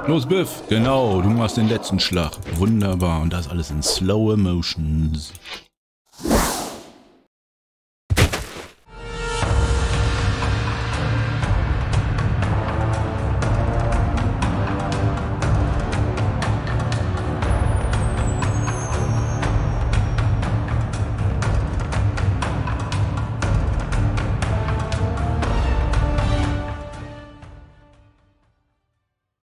Los, Biff. Genau, du machst den letzten Schlag. Wunderbar. Und das alles in slow motions.